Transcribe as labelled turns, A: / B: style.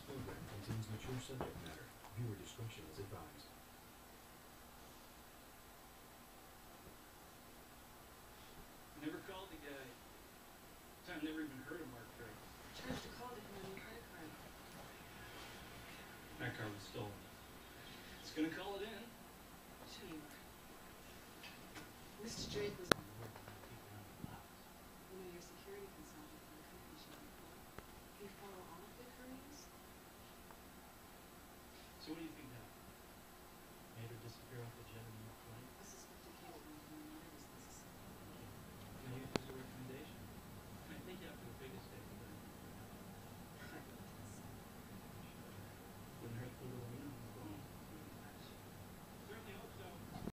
A: program contains mature subject matter. Viewer discretion is advised.
B: Never called the guy. Time never even heard of Mark Craig.
C: Charged a call to him on your credit card.
B: That car was stolen. It's gonna call it in.
C: Sure you are. Mr. Drake was your security consultant for the company she worked for. He followed